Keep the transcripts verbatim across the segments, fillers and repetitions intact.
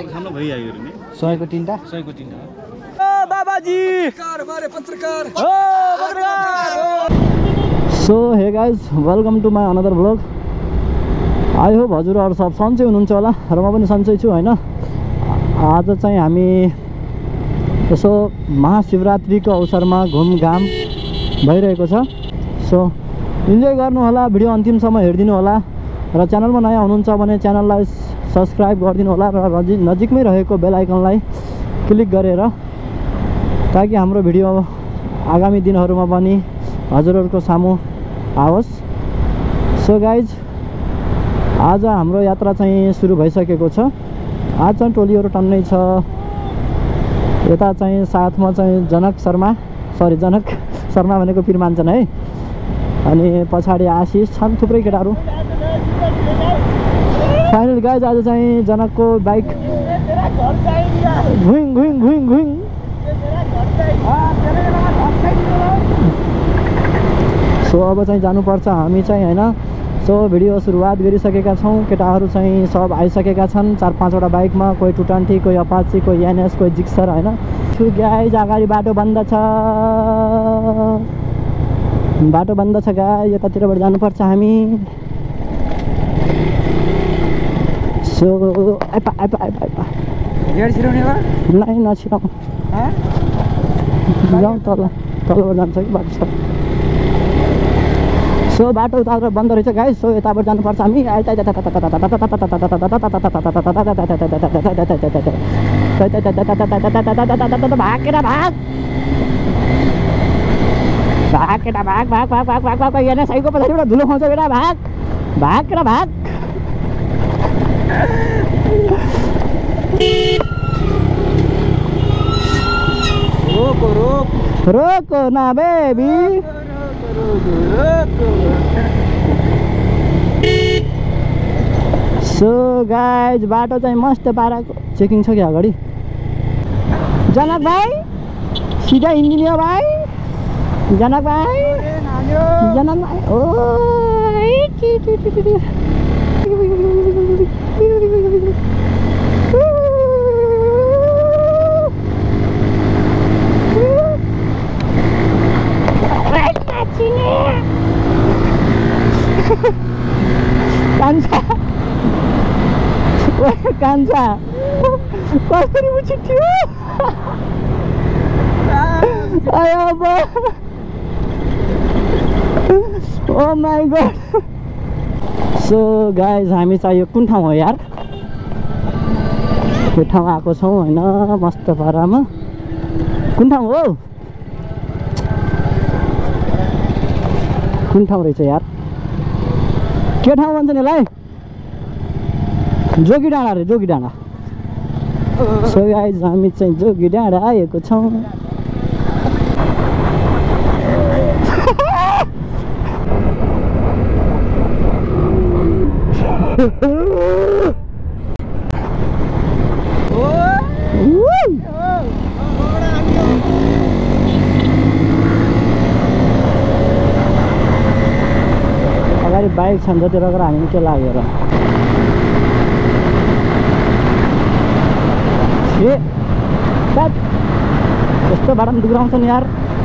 खानु भइहाल्यो नि सयको तीनटा सयको तीनटा ओ बाबाजी पत्रकार मारे पत्रकार ओ पत्रकार so hey guys welcome to my another vlog I hope हजुरहरू सब सन्चै हुनुहुन्छ होला र म पनि सन्चै छु हैन आज चाहिँ हामी यसो महाशिवरात्रिको अवसरमा घुमघाम भइरहेको छ सो इन्जोय गर्नु होला भिडियो अन्तिमसम्म हेरिदिनु होला र च्यानलमा नयाँ हुनुहुन्छ भने च्यानललाई सब्स्क्राइब गरिदिनु होला र नजिकमै रहेको बेल आइकनलाई क्लिक गरेर ताकि हाम्रो भिडियो आगामी दिनहरूमा पनि हजुरहरूको सामु आओस् सो गाइज आज हाम्रो यात्रा चाहिँ सुरु भइसकेको छ आज चाहिँ टोलीहरू टन्नै छ यता चाहिँ साथमा चाहिँ जनक शर्मा सरी जनक शर्मा भनेको पिरमान्छन् है अनि पछाडि आशिष छन् थुप्रै केटाहरू फाइनल गाइज आज चाहिँ जनकको बाइक घुइङ घुइङ घुइङ घुइङ सो अब चाहिँ जानुपर्छ हामी चाहिँ हैन सो भिडियो सुरुवात गरिसकेका छौँ केटाहरू चाहिँ सब आइसकेका छन् चार पाँचवटा बाइकमा कोही टू ट्वेन्टी कोही अपाची कोही एनएस कोही जिक्सर हैन छु गाइज अगाडि बाटो बन्द छ बाटो बन्द छ गाइज यतातिरबाट जानुपर्छ हामी सो आइपा आइपा आइपा आइपा गाडी छिराउने हो नै नछिराउँ जाउँ तल तलबाट जान्छ कि बाटो छ सो बाटो उता बन्द रहेछ गाइस सो यताबाट जानुपर्छ हामी भागेर भाग भागेर भाग भाग भाग भाग भाग भाग यहाँ साइको पछाडिबाट धुलो खाउँछ बेटा भाग भागेर भाग रोक रोक रोक ना बेबी सो गाइज बाटो चाहिँ मस्त पाराको चेकिङ छ कि अगाडि जनक भाइ सिधा इन्जिनियर भाइ जनक भाइ जनक भाइ ओ कान्छा कान्छा कसरी उछिट्यो oh my god so guys हामी चाहिँ यो कुन ठाउँ हो यार यो ठाउँ आएको छौँ होइन मस्त पारामा कुन ठाउँ हो कुन ठाउँ रहेछ यार के ठाउँ भन्छ नि यसलाई जोगी डाँडा रे जोगी डाँडा सो गाइज हामी चाहिँ जोगी डाँडा आएको छौँ अगाडि बाइक छन् जति रगेर हामी के लाग्यो र यस्तो बाटोमा दुग्राउँछन् यार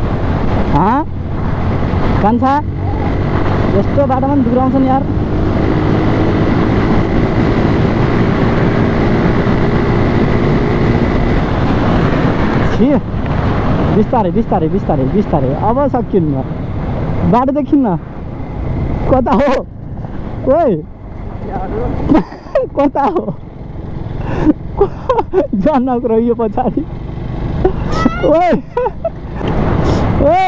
कान्छा यस्तो बाटोमा दुग्राउँछन् यार बिस्तारै बिस्तारै बिस्तारै बिस्तारै अब सकिन्न बाटो देखिन्न कता हो ओइ कता हो जनक रह्यो पछाडि ओइ ओइ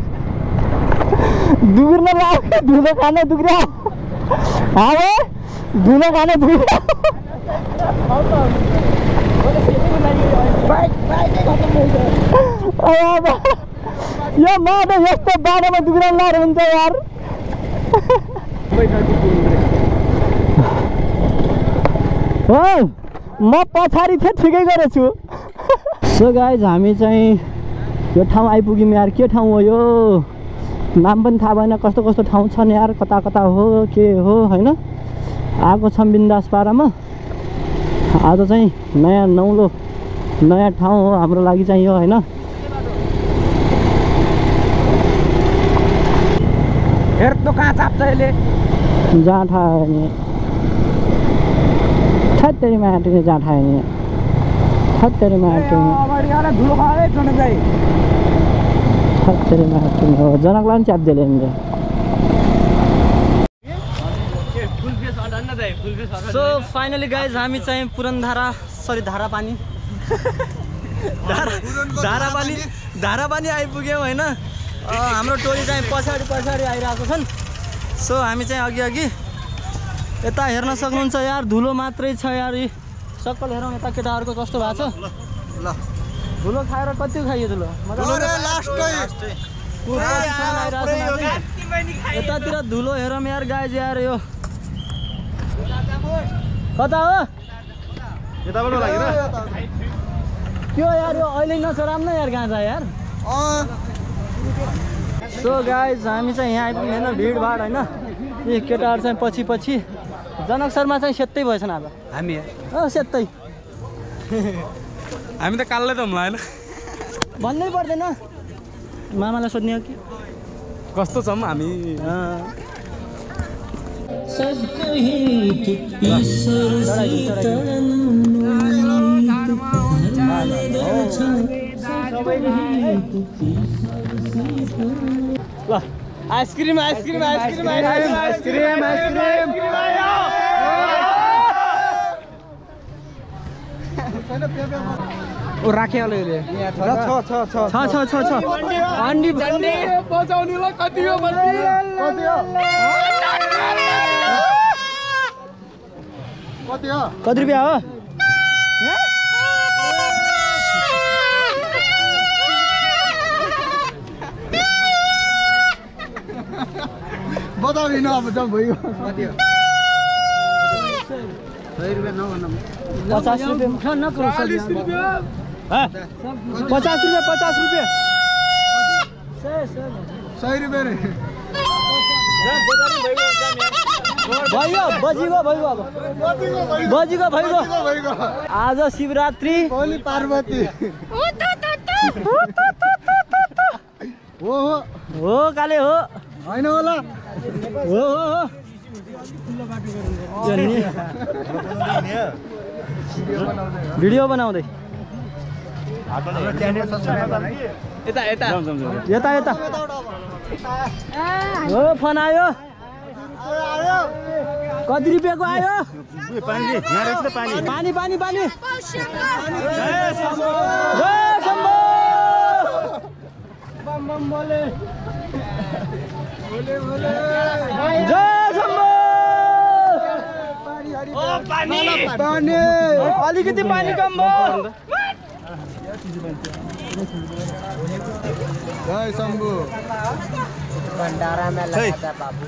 दुग्न लाग्यो धुलो खाने दुग्रा हावे धुलो खाने दुग्रा यो माटो यस्तो बाटोमा दुग्राउनु लाएर हुन्छ यार हो म पछाडि थिएँ ठिकै गरेछु सो गाइज हामी चाहिँ यो ठाउँ आइपुग्यौँ यार के ठाउँ हो यो नाम पनि थाहा भएन कस्तो कस्तो ठाउँ छन् यार कता कता हो के हो हैन आएको छौँ बिन्दास पारामा आज चाहिँ नयाँ नौलो नयाँ ठाउँ हो हाम्रो लागि चाहिँ यो हैन। हेर त कहाँ चाप्छ यसले जाँठा नि ठत्तरी माटो जाँठा नि ठत्तरी माटो अगाडि आएर धुलो खाए चढ्न जाई ठत्तरी माटो हो जनकलाई पनि च्याप्देले हामीले। सो फाइनली गाइज हामी चाहिँ पुरनधारा सरी धारा पानी धारा धारा पानी धारा पानी आइपुग्यौँ होइन। हाम्रो टोली चाहिँ पछाडि पछाडि आइरहेको छन्। सो हामी चाहिँ अघि अघि यता हेर्न सक्नुहुन्छ यार धुलो मात्रै छ यार। यी सक्कल हेरौँ यता केटाहरूको कस्तो भएको छ। ल धुलो खाएर कति खाइयो धुलो यतातिर धुलो हेरौँ यार गाइज यार। यो कता हो यताबाट लाग्यो र त्यो यार यो अहिले नचराम न यार कहाँ छ यार। सो गाइज हामी चाहिँ यहाँ आइपुग्ने होइन भिडभाड होइन। यी केटाहरू चाहिँ पछि पछि जनक शर्मा चाहिँ सेत्तै भएछन् आज हामी अँ सेत्तै हामी त काललाई त हुँला होइन भन्नै पर्दैन मामालाई सोध्ने हो कि कस्तो छौँ हामी। ल ice cream ice cream ice cream ice cream ice cream ice cream ओ राखे अलैले छ छ छ छ छ छ छ अन्डी बचाउनेलाई कति हो भन्ने कति हो कति हो कति रुपियाँ हो बताउनु अब जब भयो कति हो सय रुपियाँ नभन्नु पचास रुपियाँ चालीस रुपियाँ पचास रुपियाँ पचास रुपियाँ सय रुपियाँ रे भयो बजीको भइगयो अब बजीको भइगयो आज शिवरात्रि भोलि पार्वती हो हो काले हो होइन होला हो हो भिडियो बनाउँदै यता यता यता यता हो फोन आयो कति रुपियाँको आयो पानी पानी पानी जय शम्भो जय शम्भो अलिकति पानी कम भयो जय शम्भु भंडारा में लगाता बाबू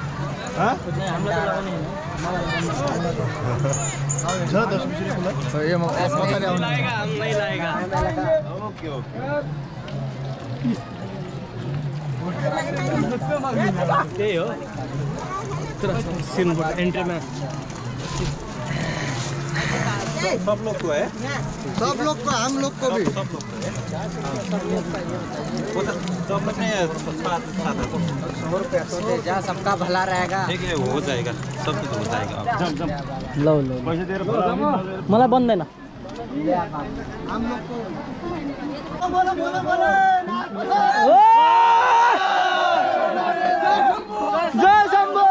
ये मसाले हम नहीं लाएगा ओके ओके त्यही हो एंट्री में सब लोग को है सब लोग को हम लोग को भी सब लोग सौ रुपया तो दे जा सबका भला रहेगा ठीक है हो जाएगा सब कुछ हो जाएगा जम जम लो लो पैसे दे रहे मलाई बन्दैन हम लोग को जय शम्भो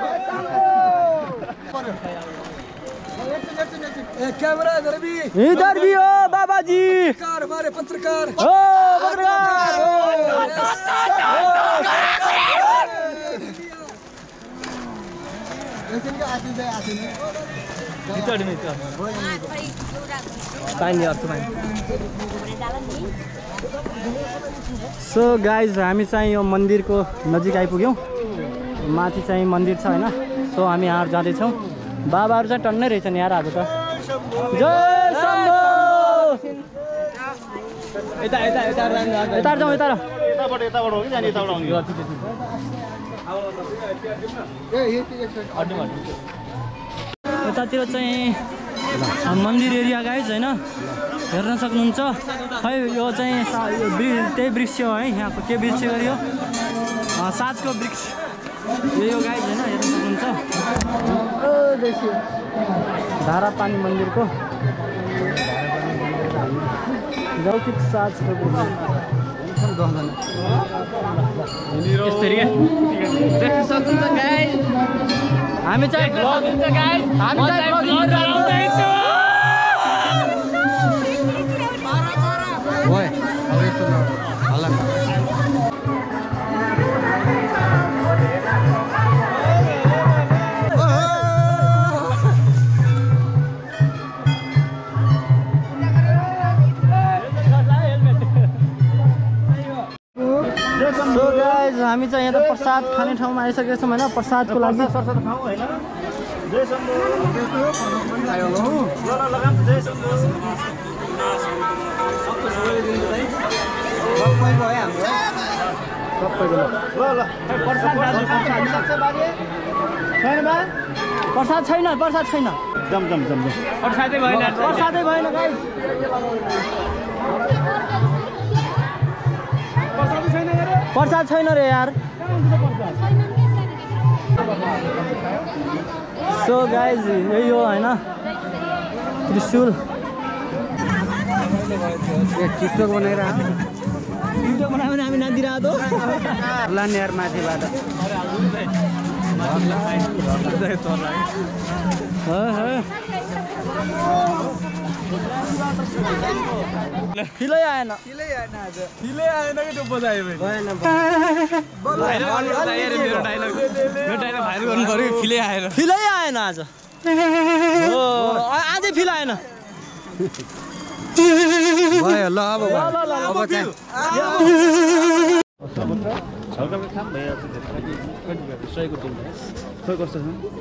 कैमरा इधर भी इधर भी हो बाबा जी पत्रकार हमारे पत्रकार ओ पत्रकार सो गाइज हामी चाहिँ यो मन्दिरको नजिक आइपुग्यौँ माथि चाहिँ मन्दिर छ होइन सो हामी यहाँ जाँदैछौँ बाबाहरू चाहिँ टन्नै रहेछन् यार आज त जय शम्भो यता यता यता यता जाउँ यता यताबाट यताबाट हो कि जाने यताबाट आउने यतातिर चाहिँ मन्दिर एरिया गाइज हैन हेर्न सक्नुहुन्छ खै यो चाहिँ त्यही वृक्ष हो है यहाँको के वृक्ष गरियो साजको वृक्ष यही हो गाइज हैन हेर्न सक्नुहुन्छ धारा पानी मन्दिरको लौकिक साजको देख्न सक्नुहुन्छ गाइज हामी चाहिँ ब्लग हुन्छ गाइज हामी चाहिँ ब्लग गर्दैछौँ ओए अब यस्तो हल्ला सो गाइज हामी चाहिँ यहाँ त प्रसाद खाने ठाउँमा आइसकेका छौँ होइन प्रसादको लागि प्रसाद छैन प्रसाद छैन प्रसादै भएन प्रसादै भएन गाइज प्रसाद छैन रे यार सो गाइज यही हो होइन त्रिशूल टिकटक बनाएर भिडियो बनायो भने हामी नाचिरहेको लाने यार माथिबाट फिलै आएन फिलै आएन आज फिलै आएन कि त्यो बजायो भएन फिलै आएन फिलै आएन आज हो आजै फिल आएन भयो ल अब भयो अब चाहिँ छल्कामा काम भइहाल्छ सयको टिम खै कस्तो छ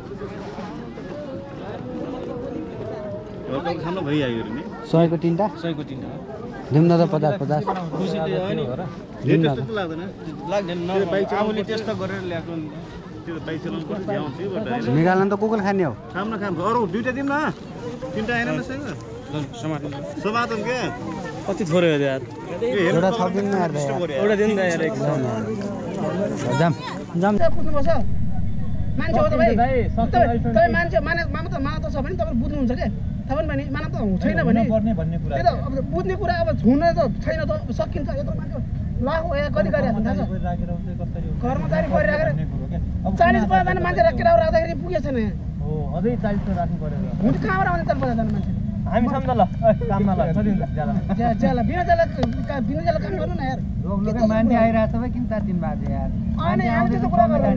छल्कामा खान भइहाल्यो नि सयको तिनवटा सयको तिनवटा दिउँ न त पचास पचास खुसीले हो नि त्यस्तो त लाग्दैन लाग्दैन न बाइक आफूले टेस्ट गरेर ल्याएको त्यो बाइक चलाउनु पर्छ ल्याउँछ निकाल्न त कुकुर खाने हो खाम न खाम अरू दुईवटा दिउँ न तिनवटा आएन न सय समातन समातन के कति थोरै हो यार एउटा थपिदिनु न यार एउटा दिन न यार जाम जाम बुझ्नुपर्छ मान्छे हो तपाईँ तपाईँ मान्छे माने मामा त माना त छ भने तपाईँ बुझ्नुहुन्छ क्या थाहा पनि भने माना त छैन भने त्यही त अब बुझ्ने कुरा अब हुन त छैन त सकिन्छ यत्रो मान्छे लाख या कति गरिरहेको थाहा छ कर्मचारी गरिराखेर चालिस पचासजना मान्छे राखेर राख्दाखेरि पुगेको छैन यहाँ अझै चालिस राख्नु पर्यो हुन्छ कहाँबाट आउने चालिस पचासजना मान्छे हामी छौँ न ल काममा ल ज्याला बिना ज्याला बिना ज्याला काम गर्नु न यार मान्छे आइरहेको छ भाइ किन चार दिन बाजे यार अनि हामी त्यस्तो कुरा गर्नु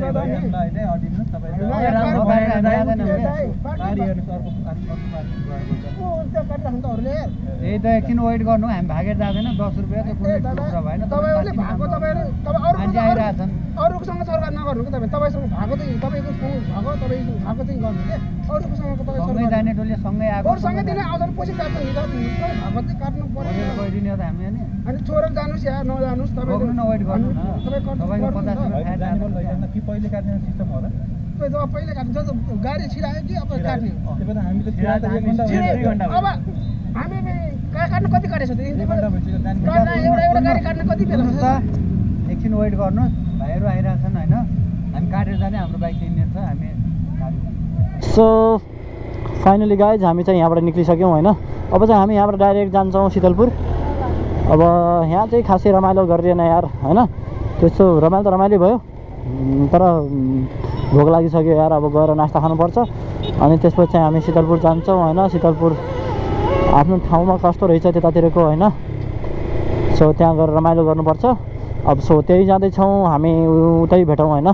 यही त एकछिन वेट गर्नु हामी भागेर जाँदैन दस रुपियाँ त कुनै कुरा भएन तपाईँहरूले भएको तपाईँहरू तपाईँ मान्छे आइरहेछन् अरूकोसँग सरकार नगर्नु कि तपाईँ तपाईँसँग भएको चाहिँ तपाईँको सँग भएको तपाईँको भएको चाहिँ गर्नु क्या अरूकोसँग तपाईँ सँगै जाने टोली सँगै आएको अरूसँगै दिने आउँदैन पछि काट्नु हिँड्दा भएको चाहिँ काट्नु पर्यो गइदिने हो त हामी अनि अनि छोडेर जानुहोस् या नजानुहोस् बोक्नु न वेट गर्नु न तपाईँ तपाईँको पचास रुपियाँ खाएर कि पहिले काट्ने सिस्टम होला तपाईँ जब पहिले काट्नु जब गाडी छिरायो कि अब काट्ने त्यो त हामीले अब हामी काट्नु कति काटेको छ एउटा एउटा गाडी काट्नु कति बेला त एकछिन वेट गर्नुहोस् भाइहरू आइरहेछन् होइन हामी काटेर जाने हाम्रो बाइक किन्ने छ हामी सो फाइनली गाइज हामी चाहिँ यहाँबाट निक्लिसक्यौँ होइन अब चाहिँ हामी यहाँबाट डाइरेक्ट जान्छौँ शीतलपुर अब यहाँ चाहिँ खासै रमाइलो गरिएन यार होइन त्यस्तो रमाइलो त रमाइलो भयो तर भोक लागिसक्यो यार अब गएर नास्ता खानुपर्छ अनि त्यसपछि चाहिँ हामी शीतलपुर जान्छौँ होइन शीतलपुर आफ्नो ठाउँमा कस्तो रहेछ त्यतातिरको होइन सो त्यहाँ गएर रमाइलो गर्नुपर्छ अब सो त्यही जाँदैछौँ हामी उतै भेटौँ होइन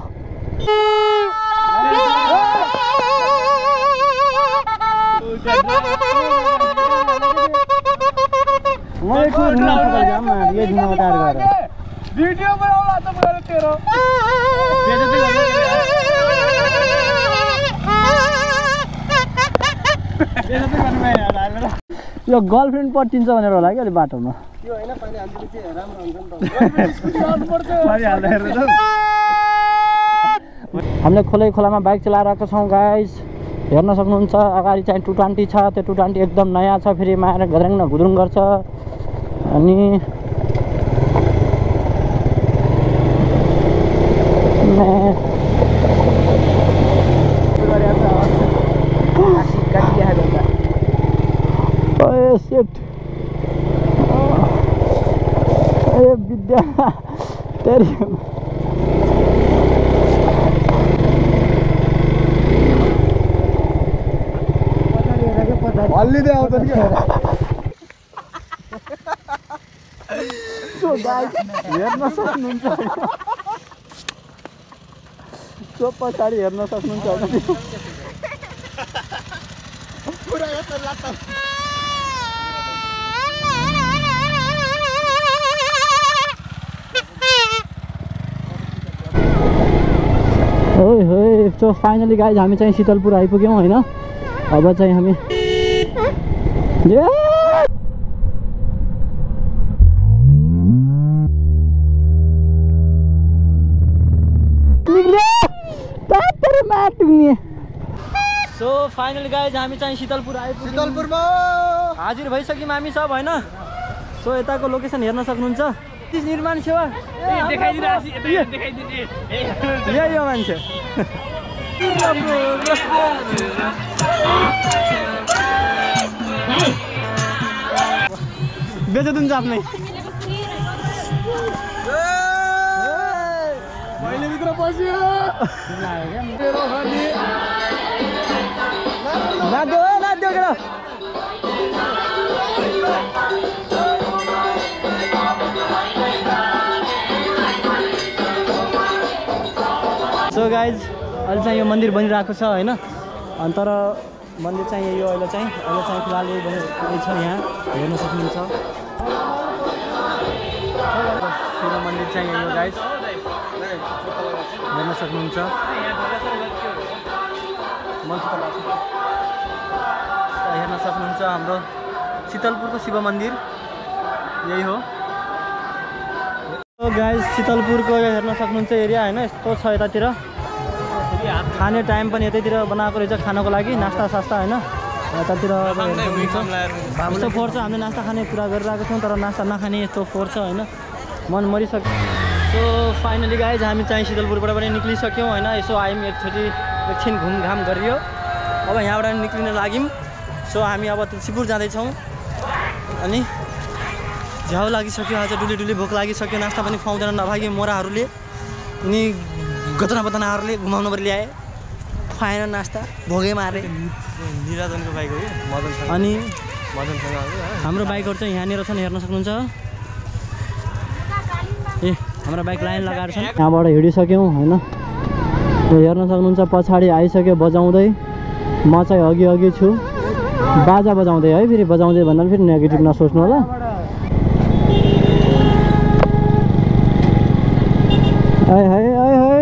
भिडियो बनाउला त मेरो तेरो यो गर्लफ्रेन्ड पट्टिन्छ भनेर होला कि अहिले बाटोमा हामीले खोलै खोलामा बाइक चलाएर आएको छौँ गाइज हेर्न सक्नुहुन्छ। अगाडि चाहिँ टू ट्वेन्टी छ, त्यो टू ट्वेन्टी एकदम नयाँ छ, फेरि माएर घद्राङ न घुद्रुङ गर्छ। अनि सेट ए विद्या तेरी हल्लिँदै आउँछ नि क्या हेर्न सक्नुहुन्छ त्यो पछाडि हेर्न सक्नुहुन्छ पुरा यस्तो लात्ता ओइ होइ। सो फाइनली गाइज हामी चाहिँ शीतलपुर आइपुग्यौँ होइन। अब चाहिँ हामी सो फाइनली गाइज हामी चाहिँ शीतलपुर आइपुग्यौँ। शीतलपुरमा हाजिर भइसक्यौँ हामी सब होइन। सो यताको लोकेसन हेर्न सक्नुहुन्छ। निर्माण सेवा यही हो मान्छे। बेचेदुन्छ आफ्नै मैले भित्र पस्यो नाच्यो नाच्यो केटा। सो गाइज अहिले चाहिँ यो मन्दिर बनिरहेको छ होइन। अनि तर मन्दिर चाहिँ यही हो अहिले चाहिँ अहिले चाहिँ फिलहाल यही बनि छ यहाँ हेर्न सक्नुहुन्छ। शिव मन्दिर चाहिँ यही हो गाइज हेर्न सक्नुहुन्छ। हेर्न सक्नुहुन्छ हाम्रो शीतलपुरको शिव मन्दिर यही हो गाइज। शीतलपुरको हेर्न सक्नुहुन्छ एरिया होइन, यस्तो छ यतातिर। खाने टाइम पनि यतैतिर बनाएको रहेछ खानको लागि नास्ता सास्ता होइन। यतातिर यस्तो फोहोर छ। हामीले नास्ता खाने कुरा गरिरहेको थियौँ तर नास्ता नखाने यस्तो फोहोर छ होइन, मन मरिसक्यो। सो फाइनली गाइज हामी चाहिँ शीतलपुरबाट पनि निक्लिसक्यौँ होइन। यसो आयौँ एकचोटि एकछिन घुमघाम गरियो। अब यहाँबाट निक्लिन लाग्यौँ। सो हामी अब तुलसीपुर जाँदैछौँ। अनि झ्याउ लागिसक्यो, आज डुली डुली भोक लागिसक्यो। नास्ता पनि खुवाउँदैन नभागे मोराहरूले अनि गतना बतनाहरूले घुमाउनु पऱ्यो ल्याए, खुवाएन नास्ता, भोगे मारे। निराजनको बाइक हो कि मदन अनि मदनसँग हाम्रो बाइकहरू चाहिँ यहाँनिर छन् हेर्न सक्नुहुन्छ। ए हाम्रो बाइक लाइन लगाएर छन्। यहाँबाट हिँडिसक्यौँ होइन, हेर्न सक्नुहुन्छ पछाडि आइसक्यो बजाउँदै। म चाहिँ अघि अघि छु बाजा बजाउँदै है। फेरि बजाउँदै भन्दा फेरि नेगेटिभ नसोच्नु होला। है है है है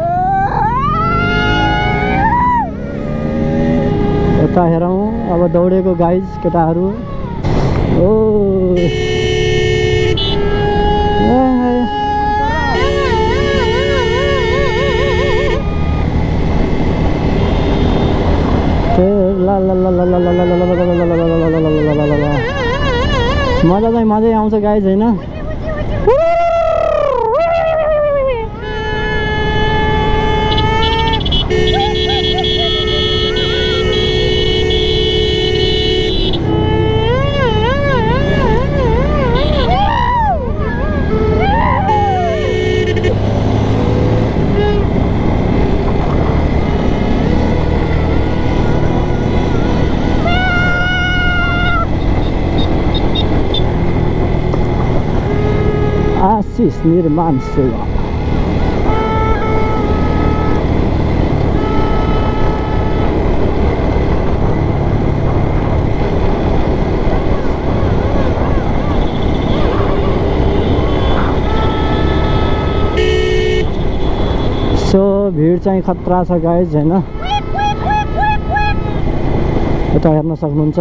यता हेरौँ अब दौडेको गाइज केटाहरू। ओ मजा चाहिँ मजै आउँछ गाइज होइन। आशीष निर्माण सेवा। सो भिड चाहिँ खतरा छ गाइज होइन। यता हेर्न सक्नुहुन्छ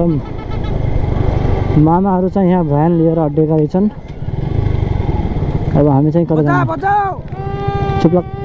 मामाहरू चाहिँ यहाँ भ्यान लिएर अड्डेका रहेछन्। अब हामी चाहिँ कता जाने? चुप्लक